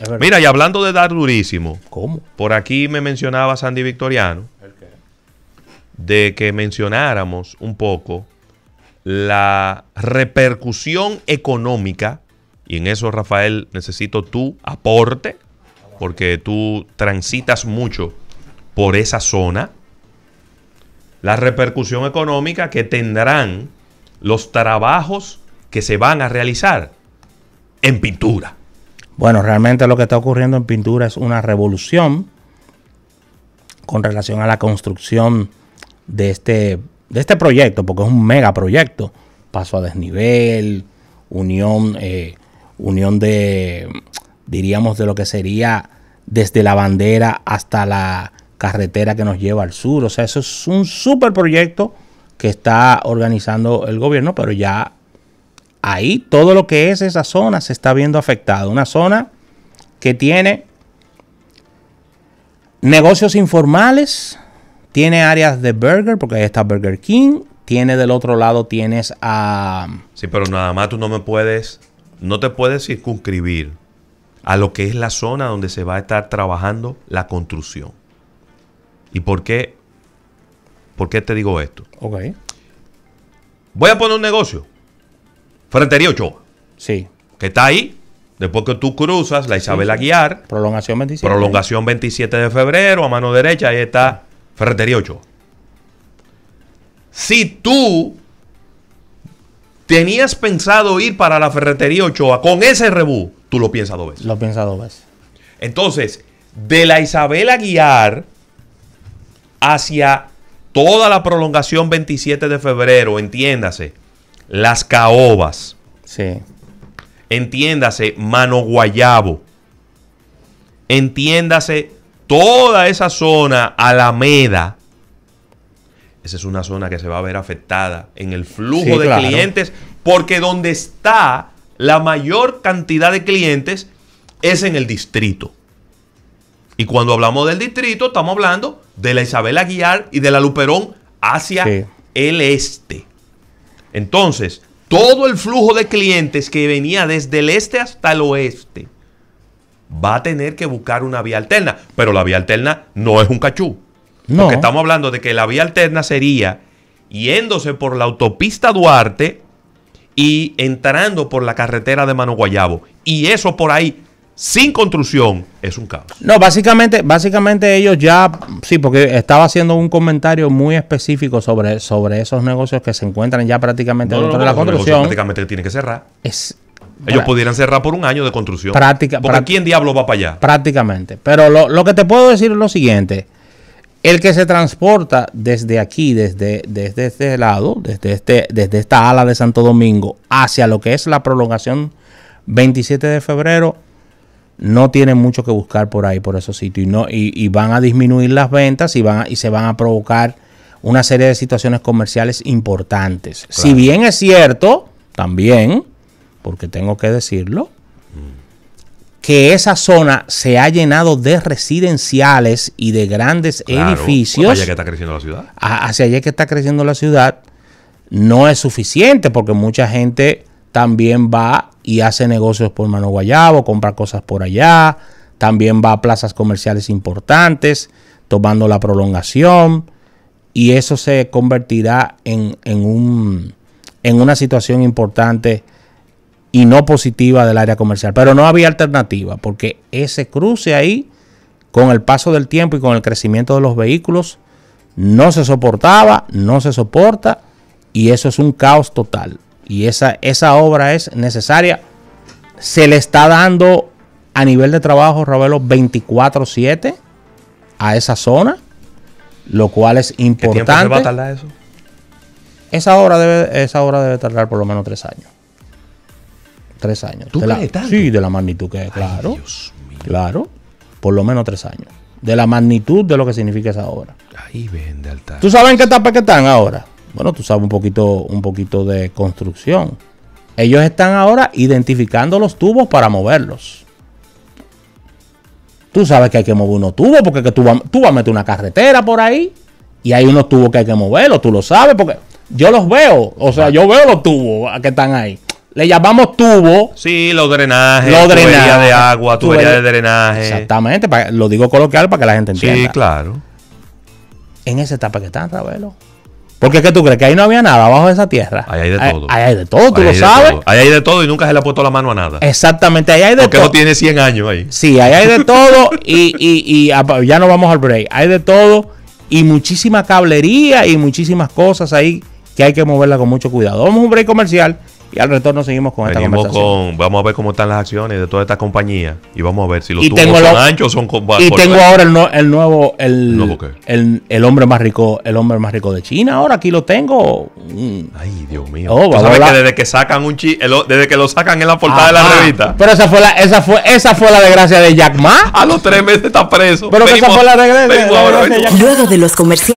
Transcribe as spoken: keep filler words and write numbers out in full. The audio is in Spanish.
Mira, y hablando de dar durísimo. ¿Cómo? Por aquí me mencionaba Sandy Victoriano. ¿El qué? De que mencionáramos un poco la repercusión económica. Y en eso, Rafael, necesito tu aporte. Porque tú transitas mucho por esa zona. La repercusión económica que tendrán los trabajos que se van a realizar en pintura. Bueno, realmente lo que está ocurriendo en pintura es una revolución con relación a la construcción de este, de este proyecto, porque es un megaproyecto. Paso a desnivel, unión, eh, unión de, diríamos, de lo que sería desde la bandera hasta la carretera que nos lleva al sur. O sea, eso es un super proyecto que está organizando el gobierno, pero ya ahí todo lo que es esa zona se está viendo afectado. Una zona que tiene negocios informales, tiene áreas de burger, porque ahí está Burger King, tiene del otro lado, tienes a... Sí, pero nada más tú no me puedes, no te puedes circunscribir a lo que es la zona donde se va a estar trabajando la construcción. ¿Y por qué? ¿Por qué te digo esto? Ok. Voy a poner un negocio. Ferretería Ochoa. Sí. Que está ahí. Después que tú cruzas la Isabel sí, sí. Aguiar. Prolongación veintisiete. Prolongación veintisiete de febrero. A mano derecha ahí está Ferretería Ochoa. Si tú tenías pensado ir para la Ferretería Ochoa con ese rebú, tú lo piensas dos veces. Lo piensas dos veces. Entonces, de la Isabel Aguiar hacia toda la prolongación veintisiete de febrero, entiéndase, Las Caobas. Sí. Entiéndase, Mano Guayabo. Entiéndase, toda esa zona, Alameda. Esa es una zona que se va a ver afectada en el flujo sí, de claro. clientes, porque donde está la mayor cantidad de clientes es en el distrito. Y cuando hablamos del distrito, estamos hablando de la Isabel Aguiar y de la Luperón hacia sí. el este. Entonces, todo el flujo de clientes que venía desde el este hasta el oeste va a tener que buscar una vía alterna. Pero la vía alterna no es un cachú. No. Porque estamos hablando de que la vía alterna sería yéndose por la autopista Duarte y entrando por la carretera de Mano Guayabo. Y eso por ahí, sin construcción, es un caos. No, básicamente, básicamente ellos ya, sí, porque estaba haciendo un comentario muy específico sobre, sobre esos negocios que se encuentran ya prácticamente no, dentro no, no, de la construcción. Prácticamente tienen que cerrar. Es, ellos pudieran cerrar por un año de construcción. Práctica, porque ¿quién diablo va para allá? Prácticamente. Pero lo, lo que te puedo decir es lo siguiente. El que se transporta desde aquí, desde, desde este lado, desde, este, desde esta ala de Santo Domingo, hacia lo que es la prolongación veintisiete de febrero, no tienen mucho que buscar por ahí, por esos sitios. Y, no, y, y van a disminuir las ventas y, van a, y se van a provocar una serie de situaciones comerciales importantes. Claro. Si bien es cierto, también, porque tengo que decirlo, que esa zona se ha llenado de residenciales y de grandes claro, edificios. Hacia allá que está creciendo la ciudad. Hacia allá que está creciendo la ciudad. No es suficiente porque mucha gente también va y hace negocios por Mano Guayabo, compra cosas por allá. También va a plazas comerciales importantes, tomando la prolongación. Y eso se convertirá en, en, un, en una situación importante y no positiva del área comercial. Pero no había alternativa, porque ese cruce ahí, con el paso del tiempo y con el crecimiento de los vehículos, no se soportaba, no se soporta, y eso es un caos total. Y esa, esa obra es necesaria. Se le está dando a nivel de trabajo, Ravelo, veinticuatro siete a esa zona, lo cual es importante. ¿Qué tiempo se va a tardar eso? Esa obra debe, esa obra debe tardar por lo menos tres años. Tres años. ¿Tú de crees la, tanto? Sí, de la magnitud que es, claro. Ay, Dios mío. Claro, por lo menos tres años. De la magnitud de lo que significa esa obra. Ahí vende altar. ¿Tú sabes en qué etapa que están ahora? Bueno, tú sabes un poquito, un poquito de construcción. Ellos están ahora identificando los tubos para moverlos. Tú sabes que hay que mover unos tubos porque que tú, vas, tú vas a meter una carretera por ahí y hay unos tubos que hay que moverlos. Tú lo sabes porque yo los veo. O sea, yo veo los tubos que están ahí. Le llamamos tubo. Sí, los drenajes, Los tubería drenajes, de agua, tubería tubería- de drenaje. Exactamente, para- lo digo coloquial para que la gente entienda. Sí, claro. En esa etapa que están, Ravelo. Porque ¿qué tú crees? Que ahí no había nada abajo de esa tierra. Ahí hay de todo. Ahí hay de todo, tú Ahí lo hay de sabes. todo. Ahí hay de todo y nunca se le ha puesto la mano a nada. Exactamente, ahí hay de Porque todo. no tiene cien años ahí. Sí, ahí hay de todo y, y, y apa- ya no vamos al break. Hay de todo y muchísima cablería y muchísimas cosas ahí que hay que moverla con mucho cuidado. Vamos a un break comercial y al retorno seguimos con esta Venimos conversación. con, vamos a ver cómo están las acciones de todas estas compañías y vamos a ver si los Y tubos tengo son lo- anchos o son con Y por- tengo ahora el, no- el nuevo, el, ¿Nuevo qué? el, el hombre más rico, el hombre más rico de China. Ahora aquí lo tengo. Mm. Ay, Dios mío. Oh, ¿Tú vamos sabes a que hablar- desde que sacan un chi, el- desde que lo sacan en la portada de Ajá. la revista, Pero esa fue la, esa fue, esa fue la desgracia de Jack Ma. a los tres meses está preso. Pero que esa Venimos- fue la desgracia, venimos la ahora, desgracia de venimos. Jack Ma. Luego de los comerciales.